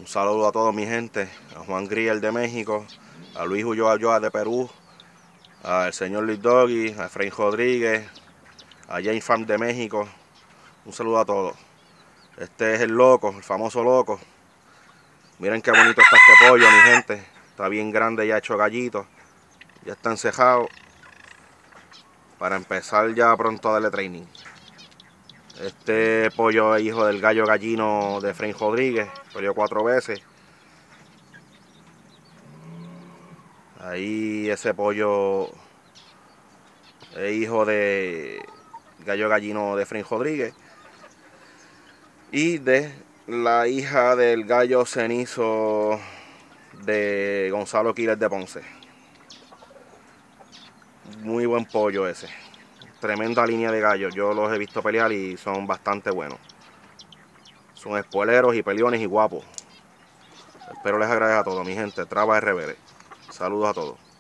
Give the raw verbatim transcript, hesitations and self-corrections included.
Un saludo a todos mi gente, a Juan Griel de México, a Luis Ulloa Ulloa de Perú, al señor Luis Doggy, a Efraín Rodríguez, a Jane Farm de México. Un saludo a todos. Este es el loco, el famoso loco. Miren qué bonito está este pollo, mi gente. Está bien grande, ya hecho gallito. Ya está encejado. Para empezar ya pronto a darle training. Este pollo es hijo del gallo gallino de Efraín Rodríguez. Peleó cuatro veces. Ahí ese pollo es hijo de gallo gallino de Efraín Rodríguez. Y de la hija del gallo cenizo de Gonzalo Quiles de Ponce. Muy buen pollo ese. Tremenda línea de gallos. Yo los he visto pelear y son bastante buenos. Son espueleros y peleones y guapos. Espero les agradezca a todos, mi gente. Traba R B D. Saludos a todos.